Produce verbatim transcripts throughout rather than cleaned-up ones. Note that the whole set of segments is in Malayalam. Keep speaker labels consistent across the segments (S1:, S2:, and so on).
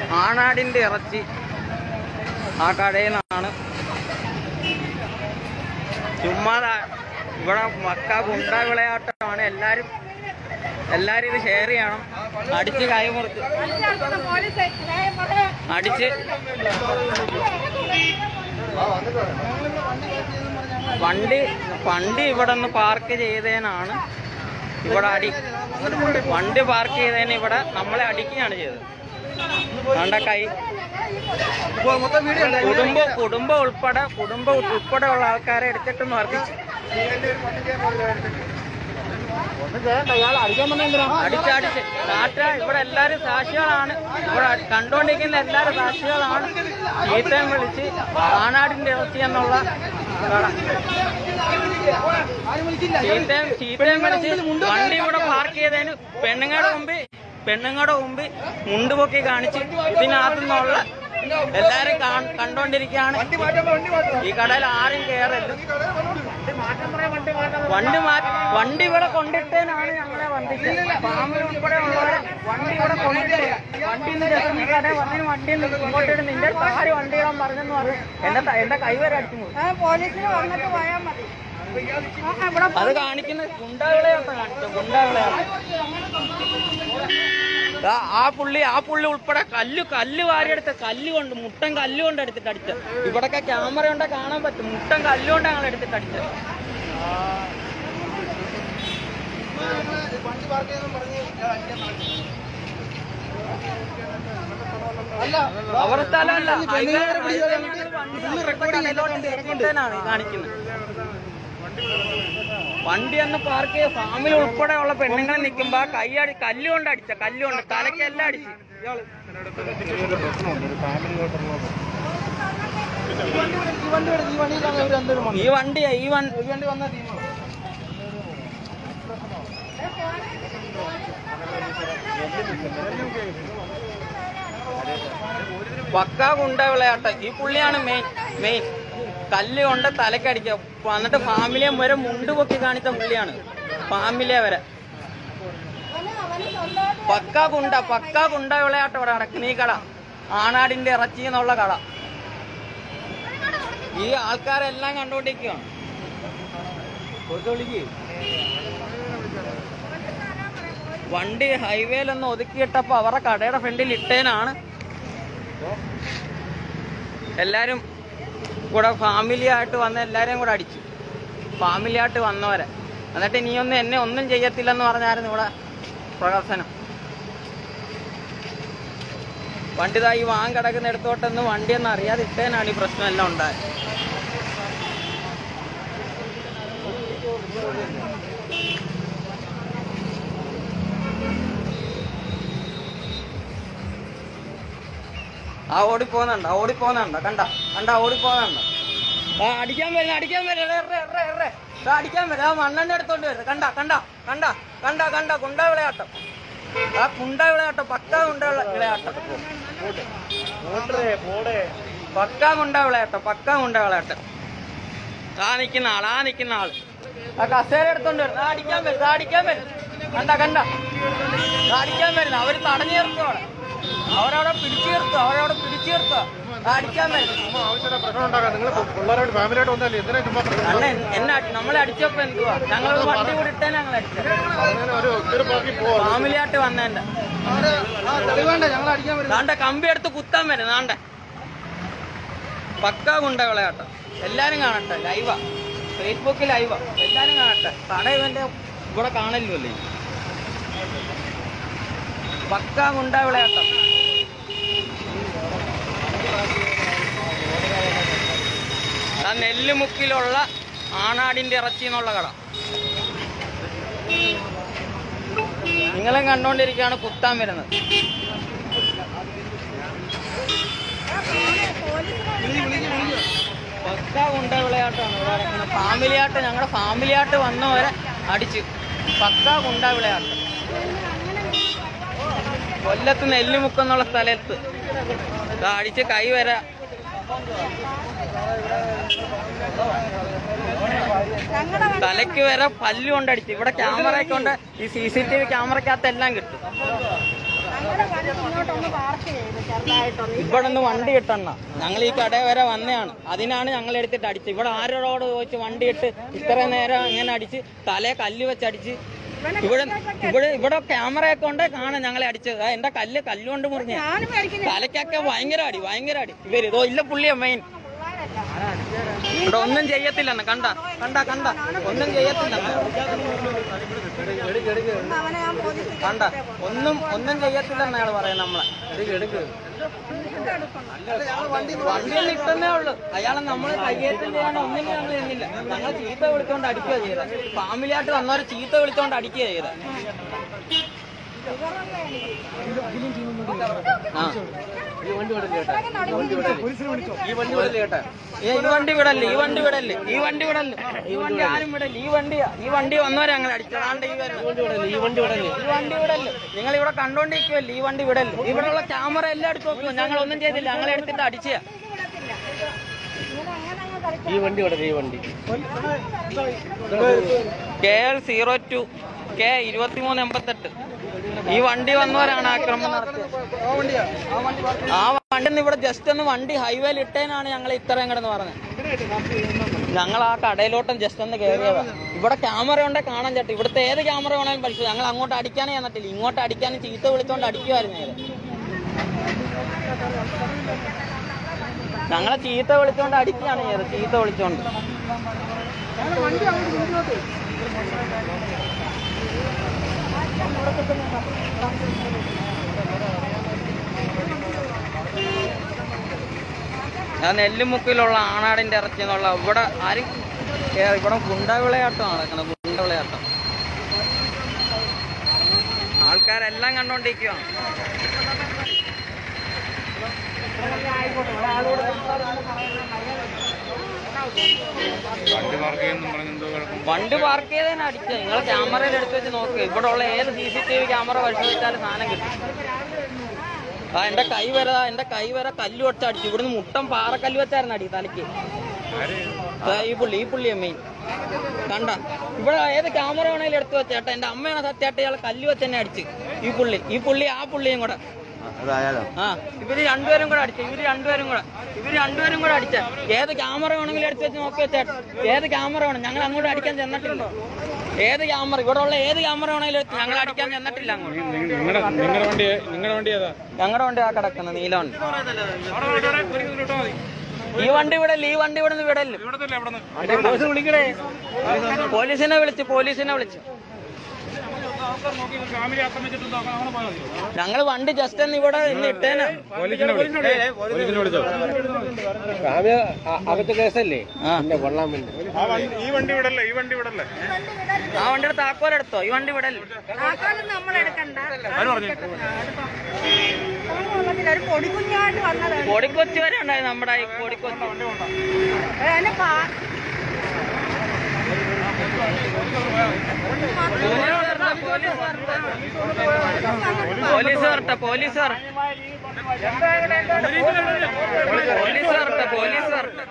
S1: ആണാടിൻ്റെ ഇറച്ചി ആ കടയിൽ നിന്നാണ്. ചുമ്മാ ഇവിടെ മക്ക ഗുണ്ട വിളയാട്ടമാണ്. എല്ലാവരും എല്ലാവരും ഇത് ഷെയർ ചെയ്യണം. അടിച്ച് കൈ മുറിച്ച് അടിച്ച് വണ്ടി വണ്ടി ഇവിടെ നിന്ന് പാർക്ക് ചെയ്തതിനാണ് ഇവിടെ അടി. വണ്ടി പാർക്ക് ചെയ്തതിന് ഇവിടെ നമ്മളെ അടിക്കുകയാണ് ചെയ്തത്. കണ്ട കൈ കുടുംബം കുടുംബം ഉൾപ്പെടെ കുടുംബം ഉൾപ്പെടെ ഉള്ള ആൾക്കാരെ എടുത്തിട്ട് മർദ്ദിച്ചു. അടിച്ചടിച്ച് നാട്ടുകാർ ഇവിടെ എല്ലാവരും സാക്ഷികളാണ്. ഇവിടെ കണ്ടുകൊണ്ടിരിക്കുന്ന എല്ലാവരും സാക്ഷികളാണ്. ചീത്തയും വിളിച്ച് ആണാടിന്റെ ഇറച്ചി എന്നുള്ള ചീത്തയും ചീത്തയും വിളിച്ച് വണ്ടി ഇവിടെ പാർക്ക് ചെയ്തതിന് പെണ്ണുങ്ങളുടെ മുമ്പിൽ പെണ്ണുങ്ങളുടെ മുമ്പിൽ മുണ്ടുപൊക്കി കാണിച്ച് ഇതിനകത്തു നിന്നുള്ള എല്ലാരും കണ്ടോണ്ടിരിക്കുകയാണ്. ഈ കടയിൽ ആരും കയറല്ല. വണ്ടി മാറ്റി വണ്ടി ഇവിടെ കൊണ്ടിട്ടേനാണ് ഞങ്ങളെ വന്നിട്ട് ഫാമിലി ഉൾപ്പെടെ ഉള്ളവരെ വണ്ടി ഇവിടെ കൊണ്ടിട്ട് വണ്ടി ഈ കടയിൽ വന്നതിന് വണ്ടി ഇങ്ങോട്ടിട്ട് നിന്റെ താര് വണ്ടി ഇടാൻ പറഞ്ഞെന്ന് പറഞ്ഞു. എന്റെ എന്റെ കൈവരെ അടിച്ചു അത് കാണിക്കുന്ന ഗുണ്ടകളെയാണ് കാണിച്ചത്. ഗുണ്ടകളെയാണ് ആ പുള്ളി ആ പുള്ളി ഉൾപ്പെടെ കല്ല് കല്ല് വാരിയെടുത്ത് കല്ല് കൊണ്ട് മുട്ടൻ കല്ല് കൊണ്ട് എടുത്തിട്ട് അടിച്ചത്. ഇവിടൊക്കെ ക്യാമറ കൊണ്ട് കാണാൻ പറ്റും. മുട്ടൻ കല്ലുകൊണ്ട് ഞങ്ങൾ എടുത്തിട്ട് അടിച്ചത്. അവർ സ്ഥലമല്ല കാണിക്കുന്നത്. വണ്ടി ഒന്ന് പാർക്ക് ചെയ്ത് ഫാമിലി ഉൾപ്പെടെ ഉള്ള പെണ്ണുങ്ങൾ നിൽക്കുമ്പോ കൈയടി കല്ലുകൊണ്ട് അടിച്ച കല്ലുകൊണ്ട് തലക്കെല്ലാം അടിച്ച്. ഈ വണ്ടിയാ ഈ വണ്ടി വന്ന പക്കാ ഗുണ്ട വിളയാട്ടം. ഈ പുള്ളിയാണ് മെയിൻ മെയിൻ കല്ല് കൊണ്ട് തലക്കടിക്കുക. എന്നിട്ട് ഫാമിലിയെ വരെ മുണ്ട് പൊക്കി കാണിച്ച പുള്ളിയാണ്. ഫാമിലിയെ വരെ പക്കാ ഗുണ്ട പക്കാ ഗുണ്ട വിളയാട്ടം ഇവിടെ നടക്കുന്ന ഈ കട ആണാടിന്റെ ഇറച്ചി എന്നുള്ള കട. ഈ ആൾക്കാരെല്ലാം കണ്ടുകൊണ്ടിരിക്കുകയാണ്. വണ്ടി ഹൈവേയിലൊന്ന് ഒതുക്കിയിട്ടപ്പോ അവരുടെ കടയുടെ ഫ്രണ്ടിൽ ഇട്ടേനാണ് എല്ലാരും കൂടെ ഫാമിലി ആയിട്ട് വന്ന് എല്ലാരെയും കൂടെ അടിച്ചു. ഫാമിലി ആയിട്ട് വന്നവരെ എന്നിട്ട് നീയൊന്നും എന്നെ ഒന്നും ചെയ്യത്തില്ലെന്ന് പറഞ്ഞായിരുന്നു ഇവിടെ പ്രഹസനം. വണ്ടിതായി വാങ്ങി കിടക്കുന്ന എടുത്തോട്ടെന്ന് വണ്ടിയൊന്നും അറിയാതെ ഇട്ടേനാണ് ഈ പ്രശ്നം എല്ലാം ഉണ്ടായത്. ആ ഓടിപ്പോന്നുണ്ട് ഓടിപ്പോന്നുണ്ട് കണ്ട കണ്ട ഓടിപ്പോന്നുണ്ട്. ആ അടിക്കാൻ വരുന്ന അടിക്കാൻ വരെ അടിക്കാൻ വരും. ആ മണ്ണെണ്ണ എടുത്തോണ്ട് വരുന്നത് കണ്ട കണ്ട കണ്ട കണ്ട കണ്ട കുണ്ട വിളയാട്ടം. ആ കുണ്ട വിളയാട്ടം പക്കാ കുണ്ട വിളയാട്ടം പക്കാ കുണ്ട വിളയാട്ടം പക്കാ കുണ്ട വിളയാട്ടം. ആ നിൽക്കുന്ന ആൾ ആ നിൽക്കുന്ന ആള് ആ കസേര എടുത്തോണ്ട് വരുന്നത്. ആ അടിക്കാൻ വരും ആ അടിക്കാൻ വരും കണ്ട കണ്ട അടിക്കാൻ വരുന്നത്. അവര് തടഞ്ഞു നിർത്തുവാണ്. അവരവിടെ പിടിച്ചു നിർത്തുക അവരവിടെ പിടിച്ചു നിർത്തുക അടിക്കാൻ വരും. എന്നെ നമ്മളെ അടിച്ചപ്പോ എന്തുവാ ഞങ്ങൾ വണ്ടി കൂടിട്ടേ ഞങ്ങൾ അടിച്ചത്. ഫാമിലിയായിട്ട് വന്നേന്റെ നാണ്ട കമ്പി എടുത്ത് കുത്താൻ വരും. നാണ്ട പക്കാ ഗുണ്ട വിളയാട്ടം. എല്ലാരും കാണട്ടെ. ലൈവാ ഫേസ്ബുക്കിൽ ലൈവാ. എല്ലാരും കാണട്ടെ. കട ഇവന്റെ ഇവിടെ കാണല്ലോ. പക്കാ ഗുണ്ട വിളയാട്ടം. ആ നെല്ലുമുക്കിലുള്ള ആണാടിന്റെ ഇറച്ചി എന്നുള്ള കട നിങ്ങളെ കണ്ടോണ്ടിരിക്കുകയാണ്. കുത്താൻ വരുന്നത് പക്കാ ഗുണ്ട വിളയാട്ടമാണ് ഇവിടെ നടക്കുന്നത്. ഫാമിലിയായിട്ട് ഞങ്ങളുടെ ഫാമിലിയായിട്ട് വന്നവരെ അടിച്ച് പക്കാ ഗുണ്ട വിളയാട്ടം. കൊല്ലത്ത് നെല്ലുമുക്കെന്നുള്ള സ്ഥലത്ത് അടിച്ച് കൈ വരെ തലയ്ക്ക് വരെ പല്ല് കൊണ്ടടിച്ച്. ഇവിടെ ക്യാമറയൊക്കെ കൊണ്ട് ഈ സി സി ടി വി ക്യാമറക്കകത്ത് എല്ലാം കിട്ടും. ഇവിടെ ഒന്ന് വണ്ടി ഇട്ടെണ്ണ ഞങ്ങൾ ഈ കട വരെ വന്നതാണ്, അതിനാണ് ഞങ്ങൾ എടുത്തിട്ട് അടിച്ചത്. ഇവിടെ ആരോട് ചോദിച്ച് വണ്ടി ഇട്ട് ഇത്ര നേരം ഇങ്ങനെ അടിച്ച് തലേ കല്ല് വെച്ചടിച്ച് ഇവിടെ ഇവിടെ ഇവിടെ ക്യാമറയൊക്കെ ഉണ്ട് കാണാൻ ഞങ്ങളെ അടിച്ചത്. എന്റെ കല്ല് കല്ലുകൊണ്ട് മുറിഞ്ഞ തലയ്ക്കൊക്കെ ഭയങ്കര അടി ഭയങ്കര അടി. ഇവര് ഇതോ ഇല്ല പുള്ളിയ മെയിൻ ഇവിടെ ഒന്നും ചെയ്യത്തില്ലെന്ന് കണ്ട കണ്ട കണ്ട ഒന്നും ചെയ്യത്തില്ലെന്ന് കണ്ട ഒന്നും ഒന്നും ചെയ്യത്തില്ലെന്ന് അയാൾ പറയുന്നത്. നമ്മളെ വണ്ടിയിൽ ഇട്ടന്നേ ഉള്ളു. അയാളെ നമ്മൾ കയ്യേറ്റം ചെയ്യാനോ ഒന്നിനും ഞങ്ങൾ ചെയ്യുന്നില്ല. ഞങ്ങൾ ചീത്ത വിളിച്ചോണ്ട് അടിക്കുക ചെയ്തത്. ഫാമിലി ആയിട്ട് വന്നവരെ ചീത്ത വിളിച്ചോണ്ട് അടിക്കുക ചെയ്തത്. ആ ഈ വണ്ടി വിടല്ലേ കേട്ടാ, ഈ വണ്ടി വിടല്ലേ കേട്ടാ, ഈ വണ്ടി വിടല്ലേ, ഈ വണ്ടി വിടല്ലേ, ഈ വണ്ടി വിടല്ലേ, ഈ വണ്ടി ആരും വിടല്ലേ. ഈ വണ്ടിയാ ഈ വണ്ടി വന്നവരെ ഞങ്ങൾ അടിച്ചതാണ്ട്. ഈ വണ്ടി വിടല്ലേ, ഈ വണ്ടി വിടല്ലേ, ഈ വണ്ടി വിടല്ലേ. നിങ്ങൾ ഇവിടെ കണ്ടോണ്ടിരിക്കുവല്ലേ, ഈ വണ്ടി വിടല്ലേ. ഇവിടെയുള്ള ക്യാമറ എല്ലാം എടുത്ത് നോക്കുമോ. ഞങ്ങൾ ഒന്നും ചെയ്തില്ല, ഞങ്ങൾ എടുത്തിട്ട് അടിച്ച. ഈ വണ്ടി വിടല്ലേ, ഈ വണ്ടി K L zero two K ഇരുപത്തിമൂന്ന് എൺപത്തെട്ട് ഈ വണ്ടി വന്നവരാണ് ആക്രമണം നടത്തിയത്. ആ വണ്ടി ഇവിടെ ജസ്റ്റ് ഒന്ന് വണ്ടി ഹൈവേയിൽ ഇട്ടേനാണ് ഞങ്ങൾ ഇത്രയും കിടന്ന് പറഞ്ഞത്. ഞങ്ങൾ ആ കടയിലോട്ടും ജസ്റ്റ് ഒന്ന് കയറിയതാ. ഇവിടെ ക്യാമറ ഉണ്ടെ കാണാൻ ചേട്ടാ. ഇവിടുത്തെ ഏത് ക്യാമറ വേണമെങ്കിലും പരിശോധിച്ചു. ഞങ്ങൾ അങ്ങോട്ട് അടിക്കാനേ ചെന്നിട്ടില്ല, ഇങ്ങോട്ട് അടിക്കാനും ചീത്ത വിളിച്ചോണ്ട് അടിക്കുമായിരുന്നു. ഞങ്ങളെ ചീത്ത വിളിച്ചോണ്ട് അടിക്കുകയാണ് ചെയ്തത്, ചീത്ത വിളിച്ചോണ്ട്. ഞാൻ നെല്ലിമുക്കിലുള്ള ആണാടിന്റെ ഇറച്ചി എന്നുള്ള ഇവിടെ ആരും ഇവിടെ ഗുണ്ട വിളയാട്ടം നടക്കണം. ഗുണ്ട വിളയാട്ടം ആൾക്കാരെല്ലാം കണ്ടോണ്ടിരിക്കുകയാണ്. വണ്ടി പാർക്ക് ചെയ്തതിന് അടിച്ചത്. നിങ്ങൾ ക്യാമറയിൽ എടുത്ത് വെച്ച് നോക്കുക. ഇവിടെ ഉള്ള ഏത് C C T V camera പരിശോധിച്ചാലും സാധനം കിട്ടും. ആ എന്റെ കൈ വരെ എന്റെ കൈ വരെ കല്ല് വെച്ച് അടിച്ചു. ഇവിടുന്ന് മുട്ടം പാറക്കല്ല് വെച്ചായിരുന്നു അടി തലയ്ക്ക്. ഈ പുള്ളി ഈ പുള്ളിയെ മെയിൻ കണ്ട. ഇവിടെ ഏത് ക്യാമറ വേണമെങ്കിലും എടുത്ത് വെച്ചേട്ടാ. എന്റെ അമ്മയാണ് സത്യമായിട്ട് ഇയാളെ കല്ല് വെച്ച് തന്നെ അടിച്ച്. ഈ പുള്ളി ഈ പുള്ളി ആ പുള്ളിയും കൂടെ ആ ഇവര് രണ്ടുപേരും കൂടെ അടിച്ച ഇവര് രണ്ടുപേരും കൂടെ ഇവര് രണ്ടുപേരും കൂടെ അടിച്ച. ഏത് ക്യാമറ വേണമെങ്കിലും എടുത്ത് വെച്ച് നോക്കി വെച്ചേട്ടാ. ഏത് ക്യാമറ വേണം. ഞങ്ങൾ അങ്ങോട്ട് അടിക്കാൻ ചെന്നിട്ടില്ല. ഏത് ക്യാമറ ഇവിടെ ഉള്ള ഏത് ക്യാമറ വേണമെങ്കിലും എടുത്ത് ഞങ്ങൾ അടിക്കാൻ ചെന്നിട്ടില്ല.
S2: നിങ്ങളുടെ വണ്ടി നിങ്ങളുടെ വണ്ടി ഏതാ?
S1: ഞങ്ങളുടെ വണ്ടി ആ കിടക്കുന്നത് നീല വണ്ടി. ഈ വണ്ടി വിടല്ലേ, ഈ വണ്ടി ഇവിടെ നിന്ന് വിടല്ലേ. പോലീസിനെ വിളിച്ച് പോലീസിനെ വിളിച്ച് ഞങ്ങൾ വണ്ടി ജസ്റ്റ് ഒന്ന് ഇവിടെ ഇന്ന് ഇട്ടേന.
S2: അകത്ത് കേസല്ലേ കൊള്ളാൻ വേണ്ടി.
S3: ഈ വണ്ടി വിടല്ലേ, ഈ വണ്ടി വിടല്ലേ.
S1: ആ വണ്ടിയുടെ താക്കോലെടുത്തോ? ഈ വണ്ടി വിടല്ലേ. പൊടിക്കൊച്ചു വരെ ഉണ്ടായി നമ്മുടെ ഈ പൊടിക്കൊച്ചു. പോലീസ് വരട്ടെ പോലീസ് വരട്ടെ പോലീസ് വരട്ടെ പോലീസ് വരട്ടെ.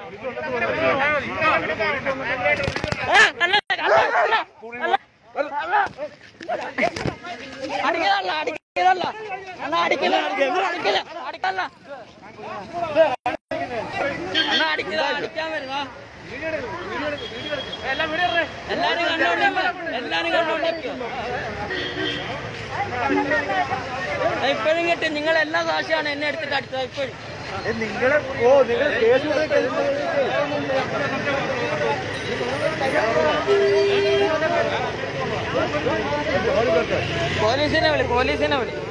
S1: അടിക്കതല്ല അടിക്കതല്ല എന്നാ അടിക്കില്ല അടിക്കില്ല അടിക്കല്ല എന്നാ അടിക്കില്ല അടിക്കാൻ വരുവാ. എല്ലാരും കണ്ടോണ്ടിരിക്കും എല്ലാരും കണ്ടോണ്ടിരിക്കും. ഇപ്പോഴും കേട്ട് നിങ്ങൾ എല്ലാ സാക്ഷിയാണ് എന്നെ എടുത്തിട്ട് അടിച്ചത്. ഇപ്പോഴും പോലീസിനെ വിളി പോലീസിനെ വിളി